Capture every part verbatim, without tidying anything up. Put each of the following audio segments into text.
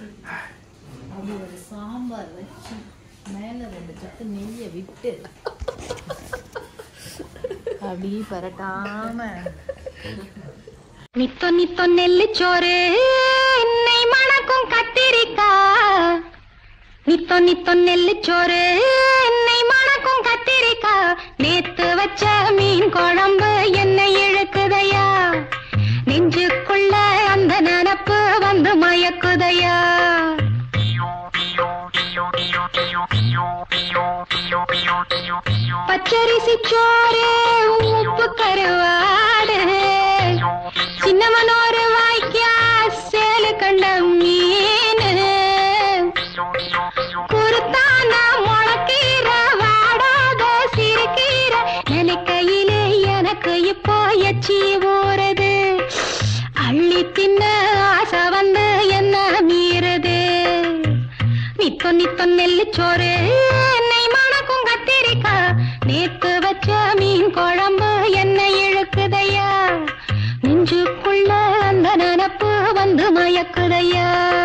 அப்படி ஒரு சாம்பார் வச்சு மேலே ரெண்டு சட்டு நெய்யை விட்டு அப்படி பரட்டாம நித்தோ நித்தோ நெல்லிச்சோறு நெய் மணக்கும் கத்திரிக்கா நித்தோ நித்தோ நெல்லிச்சோறு நெய் மணக்கும் கத்திரிக்கா நேத்து வச்ச மீன் குழம்பு என்னை இழுக்குதையா நெஞ்சுக்குள்ள அந்த நினப்பு வந்து மயக்குதையா பச்சரிசி சோறு உப்பு கருவாடு சின்னமனோரு வாய்க்கா சேலு கண்ட மீன் குருத்தான முளக்கீர வாடாத சிறுகீர நினைக்கையிலே எனக்கு இப்போ எச்சி ஊறுது அள்ளி தின்ன ஆசை வந்து என்ன மீறுது நித்தோ நித்தோ நெல்லிச்சோறு நெய் மணக்கும் கத்திரிக்கா நேத்து வச்ச மீன் குழம்பு என்ன இழுக்குதையா நெஞ்சுக்குள்ள அந்த நினப்பு வந்து மயக்குதையா.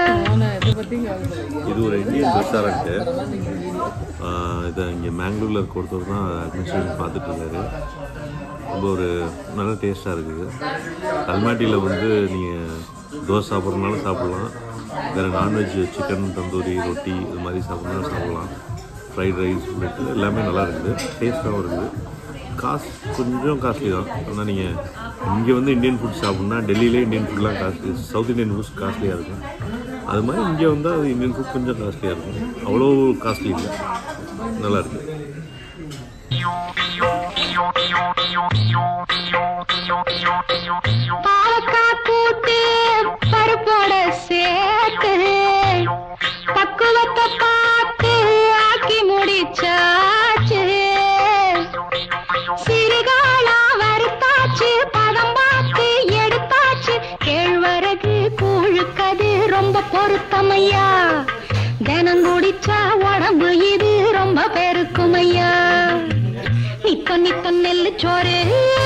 இது ஒரு இந்தியன் ரெஸ்டாரண்ட்டு. இதை இங்கே மேங்களூரில் இருக்க ஒருத்தர் தான் அட்மினிஸ்ட்ரேஷன் பார்த்துட்டு இருக்காரு. ரொம்ப ஒரு நல்ல டேஸ்ட்டாக இருக்குது. கல்மாட்டியில் வந்து நீங்கள் தோசை சாப்பிட்றதுனாலும் சாப்பிட்லாம், வேறு நான்வெஜ் சிக்கன் தந்தூரி ரொட்டி இது மாதிரி சாப்பிட்றதுனாலும் சாப்பிட்லாம். ஃப்ரைட் ரைஸ் பிளேட்டு எல்லாமே நல்லா இருக்குது, டேஸ்ட்டாகவும் இருக்குது. காசு கொஞ்சம் காஸ்ட்லி தான். ஆனால் நீங்கள் இங்கே வந்து இந்தியன் ஃபுட் சாப்பிட்ணுன்னா டெல்லியிலே இந்தியன் ஃபுட்லாம் காஸ்ட்லி, சவுத் இந்தியன் ஃபுட்ஸ் காஸ்ட்லியாக இருக்கும். அது மாதிரி இங்கே வந்தால் அது இந்தியன் ஃபுட் கொஞ்சம் காஸ்ட்லியாக இருக்கும், அவ்வளோ காஸ்ட்லி இல்லை, நல்லா இருக்குது. பாலக்காய் கூட்டு பருப்போட சேர்த்து பக்குவத்தை பார்த்து ஆக்கி முடிச்சாச்சு. சிறுகாலா வறுத்தாச்சு, பதம் பார்த்து எடுத்தாச்சு. கேழ்வரகு கூழுக்கது ரொம்ப பொருத்தமையா, தினம் குடிச்சா உடம்பு இது ரொம்ப பெருக்குமையா. நித்தோ நித்தோ நெல்லிச்சோறு